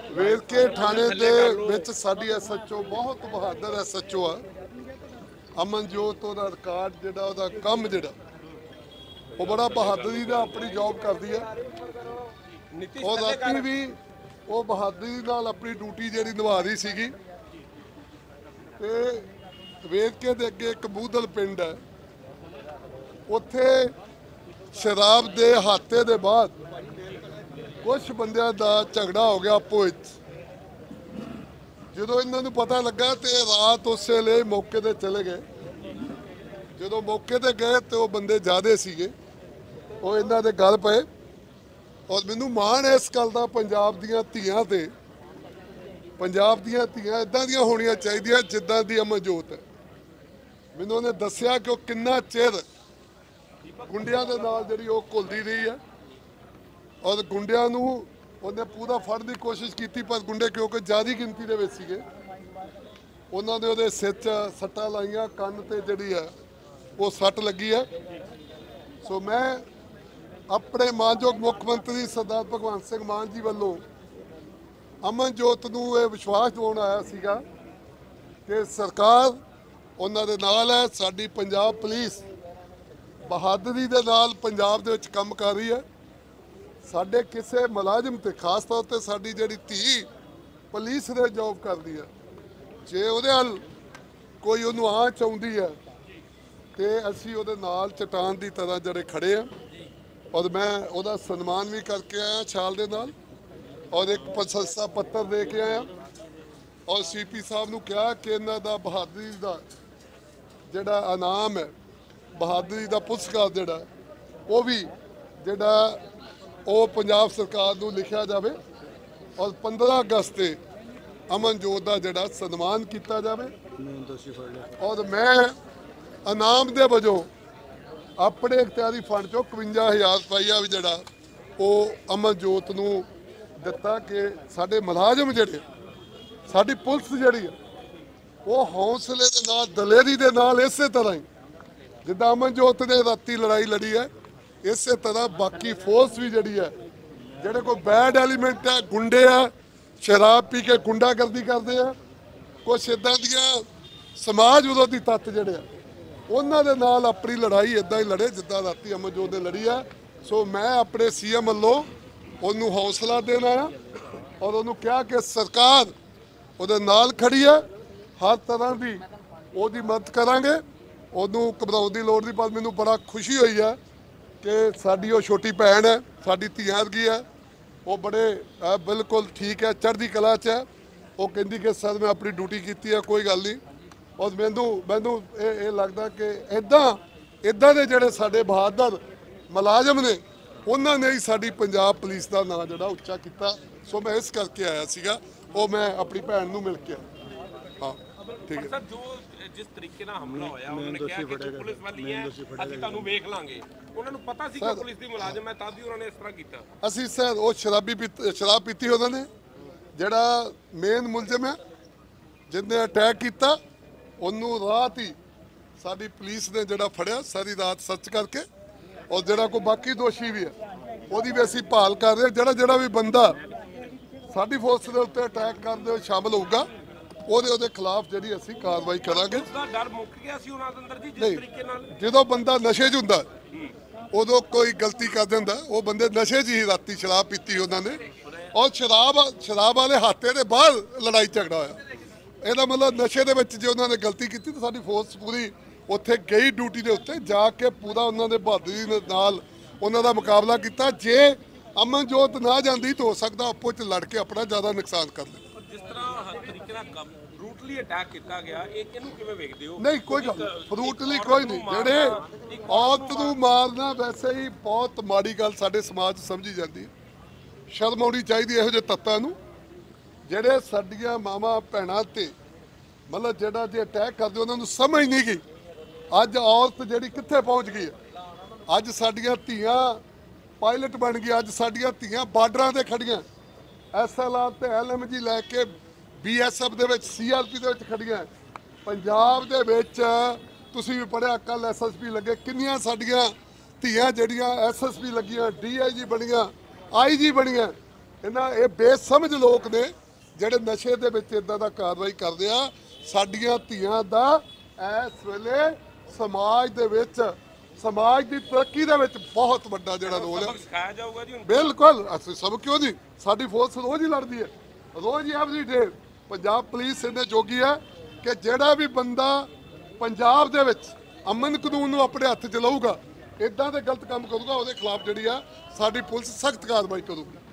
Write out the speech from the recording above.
ਵੇਰਕੇ ਥਾਣੇ ਦੇ ਵਿੱਚ ਸਾਡੀ ਐਸਐਚਓ ਬਹੁਤ ਬਹਾਦਰ ਐਸਐਚਓ ਆ। ਅਮਨਜੋਤ ਉਹਦਾ ਰਿਕਾਰਡ ਜਿਹੜਾ ਉਹਦਾ ਕੰਮ ਜਿਹੜਾ ਉਹ ਬੜਾ ਬਹਾਦਰੀ ਨਾਲ ਆਪਣੀ ਜੌਬ ਕਰਦੀ ਆ। ਉਹ ਰਾਤੀ ਵੀ ਉਹ ਬਹਾਦਰੀ ਨਾਲ ਆਪਣੀ ਡਿਊਟੀ ਜਿਹੜੀ ਨਿਭਾ ਰਹੀ ਸੀਗੀ। ਤੇ ਵੇਰਕੇ ਦੇ ਅੱਗੇ ਇੱਕ ਬੂਦਲ ਪਿੰਡ ਹੈ, ਉੱਥੇ ਸ਼ਰਾਬ ਦੇ ਹਾਤੇ ਦੇ ਬਾਅਦ ਕੁਝ ਬੰਦਿਆਂ ਦਾ ਝਗੜਾ ਹੋ ਗਿਆ ਆਪੋ ਵਿੱਚ। ਜਦੋਂ ਇਹਨਾਂ ਨੂੰ ਪਤਾ ਲੱਗਾ ਤੇ ਰਾਤ ਉਸੇ ਵੇਲੇ ਮੌਕੇ ਤੇ ਚਲੇ ਗਏ। ਜਦੋਂ ਮੌਕੇ ਤੇ ਗਏ ਤੇ ਉਹ ਬੰਦੇ ਜ਼ਿਆਦੇ ਸੀਗੇ, ਉਹ ਇਹਨਾਂ ਦੇ ਗੱਲ ਪਏ। ਔਰ ਮੈਨੂੰ ਮਾਣ ਹੈ ਇਸ ਗੱਲ ਦਾ, ਪੰਜਾਬ ਦੀਆਂ ਧੀਆਂ ਤੇ ਪੰਜਾਬ ਦੀਆਂ ਧੀਆਂ ਇਦਾਂ ਦੀਆਂ ਹੋਣੀਆਂ ਚਾਹੀਦੀਆਂ ਜਿੱਦਾਂ ਦੀ ਅਮਨਜੋਤ ਹੈ। ਮੈਨੂੰ ਉਹਨੇ ਦੱਸਿਆ ਕਿ ਉਹ ਕਿੰਨਾ ਚਿਰ ਗੁੰਡਿਆਂ ਦੇ ਨਾਲ ਜਿਹੜੀ ਉਹ ਘੁਲਦੀ ਰਹੀ ਹੈ ਔਰ ਗੁੰਡਿਆਂ ਨੂੰ ਉਹਨੇ ਪੂਰਾ ਫੜਨ ਦੀ ਕੋਸ਼ਿਸ਼ ਕੀਤੀ, ਪਰ ਗੁੰਡੇ ਕਿਉਂਕਿ ਜ਼ਿਆਦਾ ਗਿਣਤੀ ਦੇ ਵਿੱਚ ਸੀਗੇ, ਉਹਨਾਂ ਨੇ ਉਹਦੇ ਸਿਰ 'ਚ ਸੱਟਾਂ ਲਾਈਆਂ, ਕੰਨ ਤੇ ਜਿਹੜੀ ਹੈ ਉਹ ਸੱਟ ਲੱਗੀ ਹੈ। ਸੋ ਮੈਂ ਆਪਣੇ ਮਾਨਯੋਗ ਮੁੱਖ ਮੰਤਰੀ ਸਰਦਾਰ ਭਗਵੰਤ ਸਿੰਘ ਮਾਨ ਜੀ ਵੱਲੋਂ ਅਮਨਜੋਤ ਨੂੰ ਇਹ ਵਿਸ਼ਵਾਸ ਦਿਵਾਉਣ ਆਇਆ ਸੀਗਾ ਕਿ ਸਰਕਾਰ ਉਹਨਾਂ ਦੇ ਨਾਲ ਹੈ। ਸਾਡੀ ਪੰਜਾਬ ਪੁਲਿਸ ਬਹਾਦਰੀ ਦੇ ਨਾਲ ਪੰਜਾਬ ਦੇ ਵਿੱਚ ਕੰਮ ਕਰ ਰਹੀ ਹੈ। ਸਾਡੇ ਕਿਸੇ ਮੁਲਾਜ਼ਮ ਤੇ ਖਾਸ ਤੌਰ ਤੇ ਸਾਡੀ ਜਿਹੜੀ ਧੀ ਪੁਲਿਸ ਦੇ ਜੌਬ ਕਰਦੀ ਹੈ, ਜੇ ਉਹਦੇ ਨਾਲ ਕੋਈ ਉਹਨੂੰ ਆਂਚ ਆਉਂਦੀ ਹੈ ਤੇ ਅਸੀਂ ਉਹਦੇ ਨਾਲ ਚਟਾਨ ਦੀ ਤਰ੍ਹਾਂ ਜਿਹੜੇ ਖੜੇ ਆ। ਔਰ ਮੈਂ ਉਹਦਾ ਸਨਮਾਨ ਵੀ ਕਰਕੇ ਆਇਆ ਛਾਲ ਦੇ ਨਾਲ, ਔਰ ਇੱਕ ਪ੍ਰਸ਼ੰਸਾ ਪੱਤਰ ਦੇ ਕੇ ਆਇਆ। ਔਰ ਸੀਪੀ ਸਾਹਿਬ ਨੂੰ ਕਿਹਾ ਕਿ ਇਹਨਾਂ ਦਾ ਬਹਾਦਰੀ ਦਾ ਜਿਹੜਾ ਇਨਾਮ ਹੈ, ਬਹਾਦਰੀ ਦਾ ਪੁਰਸਕਾਰ ਜਿਹੜਾ ਉਹ ਵੀ ਜਿਹੜਾ ਉਹ ਪੰਜਾਬ ਸਰਕਾਰ ਨੂੰ ਲਿਖਿਆ ਜਾਵੇ ਔਰ 15 ਅਗਸਤ ਤੇ ਅਮਨਜੋਤ ਦਾ ਜਿਹੜਾ ਸਨਮਾਨ ਕੀਤਾ ਜਾਵੇ। ਔਰ ਮੈਂ ਇਨਾਮ ਦੇ ਵਜੋਂ ਆਪਣੇ ਇਖਤਿਆਰੀ ਫੰਡ ਚੋਂ 51,000 ਰੁਪਈਆ ਵੀ ਜਿਹੜਾ ਉਹ ਅਮਨਜੋਤ ਨੂੰ ਦਿੱਤਾ ਕਿ ਸਾਡੇ ਮੁਲਾਜ਼ਮ ਜਿਹੜੇ, ਸਾਡੀ ਪੁਲਿਸ ਜਿਹੜੀ ਆ ਉਹ ਹੌਸਲੇ ਦੇ ਨਾਲ, ਦਲੇਰੀ ਦੇ ਨਾਲ, ਇਸੇ ਤਰ੍ਹਾਂ ਹੀ ਜਿੱਦਾਂ ਅਮਨਜੋਤ ਨੇ ਰਾਤੀ ਲੜਾਈ ਲੜੀ ਹੈ, ਇਸੇ ਤਰ੍ਹਾਂ ਬਾਕੀ ਫੋਰਸ ਵੀ ਜਿਹੜੀ ਹੈ, ਜਿਹੜੇ ਕੋਈ ਬੈਡ ਐਲੀਮੈਂਟ ਹੈ, ਗੁੰਡੇ ਆ, ਸ਼ਰਾਬ ਪੀ ਕੇ ਗੁੰਡਾਗਰਦੀ ਕਰਦੇ ਆ, ਕੁਛ ਇੱਦਾਂ ਦੀਆਂ ਸਮਾਜ ਵਿਰੋਧੀ ਤੱਤ ਜਿਹੜੇ ਆ, ਉਹਨਾਂ ਦੇ ਨਾਲ ਆਪਣੀ ਲੜਾਈ ਇੱਦਾਂ ਹੀ ਲੜੇ ਜਿੱਦਾਂ ਰਾਤੀ ਅਮਨਜੋਤ ਨੇ ਲੜੀ ਆ। ਸੋ ਮੈਂ ਆਪਣੇ ਸੀਐਮ ਵੱਲੋਂ ਉਹਨੂੰ ਹੌਸਲਾ ਦੇਣ ਆਇਆ ਔਰ ਉਹਨੂੰ ਕਿਹਾ ਕਿ ਸਰਕਾਰ ਉਹਦੇ ਨਾਲ ਖੜੀ ਹੈ, ਹਰ ਤਰ੍ਹਾਂ ਦੀ ਉਹਦੀ ਮਦਦ ਕਰਾਂਗੇ, ਉਹਨੂੰ ਘਬਰਾਉਣ ਦੀ ਲੋੜ ਨਹੀਂ। ਪਰ ਮੈਨੂੰ ਬੜਾ ਖੁਸ਼ੀ ਹੋਈ ਹੈ ਕਿ ਸਾਡੀ ਉਹ ਛੋਟੀ ਭੈਣ ਹੈ, ਸਾਡੀ ਧੀਆਂ ਵਰਗੀ ਹੈ, ਉਹ ਬੜੇ ਬਿਲਕੁਲ ਠੀਕ ਹੈ, ਚੜ੍ਹਦੀ ਕਲਾ 'ਚ ਹੈ। ਉਹ ਕਹਿੰਦੀ ਕਿ ਸਰ ਮੈਂ ਆਪਣੀ ਡਿਊਟੀ ਕੀਤੀ ਹੈ, ਕੋਈ ਗੱਲ ਨਹੀਂ। ਔਰ ਮੈਨੂੰ ਇਹ ਲੱਗਦਾ ਕਿ ਇੱਦਾਂ ਦੇ ਜਿਹੜੇ ਸਾਡੇ ਬਹਾਦਰ ਮੁਲਾਜ਼ਮ ਨੇ, ਉਹਨਾਂ ਨੇ ਹੀ ਸਾਡੀ ਪੰਜਾਬ ਪੁਲਿਸ ਦਾ ਨਾਂ ਜਿਹੜਾ ਉੱਚਾ ਕੀਤਾ। ਸੋ ਮੈਂ ਇਸ ਕਰਕੇ ਆਇਆ ਸੀਗਾ, ਉਹ ਮੈਂ ਆਪਣੀ ਭੈਣ ਨੂੰ ਮਿਲ ਕੇ ਆਇਆ। ਹਾਂ ਠੀਕ ਹੈ ਸਰ, ਜੋ ਜਿਸ ਤਰੀਕੇ ਨਾਲ ਹਮਲਾ ਹੋਇਆ ਉਹਨਾਂ ਨੇ ਕਿਹਾ ਕਿ ਪੁਲਿਸ ਵਾਲੀ ਹੈ, ਅਸੀਂ ਤੁਹਾਨੂੰ ਵੇਖ ਲਾਂਗੇ। ਉਹਨਾਂ ਨੂੰ ਪਤਾ ਸੀ ਕਿ ਪੁਲਿਸ ਦੀ ਮੁਲਾਜ਼ਮ ਹੈ, ਤਾਂ ਵੀ ਉਹਨਾਂ ਨੇ ਇਸ ਤਰ੍ਹਾਂ ਕੀਤਾ। ਅਸੀਂ ਸਰ ਉਹ ਸ਼ਰਾਬ ਪੀਤੀ ਉਹਨਾਂ ਨੇ, ਜਿਹੜਾ ਮੇਨ ਮੁਲਜ਼ਮ ਹੈ ਜਿਹਨੇ ਅਟੈਕ ਕੀਤਾ, ਉਹਨੂੰ ਰਾਤ ਹੀ ਸਾਡੀ ਪੁਲਿਸ ਨੇ ਜਿਹੜਾ ਫੜਿਆ, ਸਾਰੀ ਰਾਤ ਸਰਚ ਕਰਕੇ। ਔਰ ਜਿਹੜਾ ਕੋਈ ਬਾਕੀ ਦੋਸ਼ੀ ਵੀ ਹੈ ਉਹਦੀ ਵੀ ਅਸੀਂ ਭਾਲ ਕਰ ਰਹੇ ਹਾਂ। ਜਿਹੜਾ ਵੀ ਬੰਦਾ ਸਾਡੀ ਫੋਰਸ ਦੇ ਉੱਤੇ ਅਟੈਕ ਕਰਦੇ ਹੋਏ ਸ਼ਾਮਲ ਹੋਊਗਾ, ਉਹਦੇ ਖਿਲਾਫ ਜਿਹੜੀ ਅਸੀਂ ਕਾਰਵਾਈ ਕਰਾਂਗੇ। ਉਸਦਾ ਡਰ ਮੁੱਕ ਗਿਆ ਸੀ ਉਹਨਾਂ ਦੇ ਅੰਦਰ ਜੀ, ਜਿਸ ਤਰੀਕੇ ਨਾਲ ਜਦੋਂ ਬੰਦਾ ਨਸ਼ੇ 'ਚ ਹੁੰਦਾ ਉਦੋਂ ਕੋਈ ਗਲਤੀ ਕਰ ਦਿੰਦਾ। ਉਹ ਬੰਦੇ ਨਸ਼ੇ 'ਚ ਹੀ ਰਾਤੀ ਸ਼ਰਾਬ ਪੀਤੀ ਉਹਨਾਂ ਨੇ, ਔਰ ਸ਼ਰਾਬ ਵਾਲੇ ਹਾਤੇ ਦੇ ਬਾਹਰ ਲੜਾਈ ਝਗੜਾ ਹੋਇਆ। ਇਹਦਾ ਮਤਲਬ ਨਸ਼ੇ ਦੇ ਵਿੱਚ ਜੇ ਉਹਨਾਂ ਨੇ ਗਲਤੀ ਕੀਤੀ ਤਾਂ ਸਾਡੀ ਫੋਰਸ ਪੂਰੀ ਉੱਥੇ ਗਈ, ਡਿਊਟੀ ਦੇ ਉੱਤੇ ਜਾ ਕੇ ਪੂਰਾ ਉਹਨਾਂ ਦੇ ਬਹਾਦਰੀ ਦੇ ਨਾਲ ਉਹਨਾਂ ਦਾ ਮੁਕਾਬਲਾ ਕੀਤਾ। ਜੇ ਅਮਨਜੋਤ ਨਾ ਜਾਂਦੀ ਤਾਂ ਹੋ ਸਕਦਾ ਆਪੋ 'ਚ ਲੜ ਕੇ ਆਪਣਾ ਜ਼ਿਆਦਾ ਨੁਕਸਾਨ ਕਰ ਲੈ। ਜਿਸ ਤਰ੍ਹਾਂ ਹਰ ਤਰੀਕੇ ਨਾਲ ਬਰੂਟਲੀ ਅਟੈਕ ਕੀਤਾ ਗਿਆ, ਇਹਨੂੰ ਕਿਵੇਂ ਵੇਖਦੇ ਹੋ? ਨਹੀਂ ਕੋਈ ਗੱਲ, ਬਰੂਟਲੀ ਕੋਈ ਨਹੀਂ। ਜਿਹੜੇ ਔਰਤ ਨੂੰ ਮਾਰਨਾ ਵੈਸੇ ਹੀ ਬਹੁਤ ਮਾੜੀ ਗੱਲ ਸਾਡੇ ਸਮਾਜ 'ਚ ਸਮਝੀ ਜਾਂਦੀ ਹੈ। ਸ਼ਰਮ ਆਉਣੀ ਚਾਹੀਦੀ ਇਹੋ ਜਿਹੇ ਤੱਤਾਂ ਨੂੰ, ਜਿਹੜੇ ਸਾਡੀਆਂ ਮਾਵਾਂ ਭੈਣਾਂ ਤੇ ਮਤਲਬ ਜਿਹੜਾ ਜੇ ਅਟੈਕ ਕਰਦੇ ਉਹਨਾਂ ਨੂੰ ਸਮਝ ਨਹੀਂ ਗਈ। ਅੱਜ ਔਰਤ ਜਿਹੜੀ ਕਿੱਥੇ ਪਹੁੰਚ ਗਈ ਹੈ, ਅੱਜ ਸਾਡੀਆਂ ਧੀਆਂ ਪਾਇਲਟ ਬਣ ਗਈ, ਅੱਜ ਸਾਡੀਆਂ ਧੀਆਂ ਬਾਰਡਰਾਂ ਤੇ ਖੜੀਆਂ, SLR ਤੇ LMG ਲੈ ਕੇ BSF ਦੇ ਵਿੱਚ, CRP ਦੇ ਵਿੱਚ ਖੜੀਆਂ। ਪੰਜਾਬ ਦੇ ਵਿੱਚ ਤੁਸੀਂ ਵੀ ਪੜ੍ਹਿਆ, ਕੱਲ SSP ਲੱਗੇ, ਕਿੰਨੀਆਂ ਸਾਡੀਆਂ ਧੀਆਂ ਜਿਹੜੀਆਂ SSP ਲੱਗੀਆਂ, DIG ਬਣੀਆਂ, IG ਬਣੀਆਂ। ਇਹ ਬੇਸਮਝ ਲੋਕ ਨੇ ਜਿਹੜੇ ਨਸ਼ੇ ਦੇ ਵਿੱਚ ਇਦਾਂ ਦਾ ਕਾਰਵਾਈ ਕਰਦੇ ਆ। ਸਾਡੀਆਂ ਧੀਆਂ ਦਾ ਇਸ ਵੇਲੇ ਸਮਾਜ ਦੇ ਵਿੱਚ, ਸਮਾਜ ਦੀ ਤਰੱਕੀ ਦੇ ਵਿੱਚ ਬਹੁਤ ਵੱਡਾ ਜਿਹੜਾ ਰੋਲ ਹੈ। ਸਿਖਾਇਆ ਜਾਊਗਾ ਜੀ ਹੁਣ। ਬਿਲਕੁਲ, ਅਸੀਂ ਸਭ ਕਿਉਂ ਨਹੀਂ, ਸਾਡੀ ਫੋਰਸ ਰੋਜ਼ ਹੀ ਲੜਦੀ ਹੈ, ਰੋਜ਼ ਹੀ ਐਵਰੀ ਡੇ। ਪੰਜਾਬ ਪੁਲਿਸ ਇੰਨੇ ਜੋਗੀ ਹੈ ਕਿ ਜਿਹੜਾ ਵੀ ਬੰਦਾ ਪੰਜਾਬ ਦੇ ਵਿੱਚ ਅਮਨ ਕਾਨੂੰਨ ਨੂੰ ਆਪਣੇ ਹੱਥ 'ਚ ਲਊਗਾ, ਇਦਾਂ ਦੇ ਗਲਤ ਕੰਮ ਕਰੂਗਾ, ਉਹਦੇ ਖਿਲਾਫ ਜਿਹੜੀ ਆ ਸਾਡੀ ਪੁਲਿਸ ਸਖਤ ਕਾਰਵਾਈ ਕਰੂਗੀ।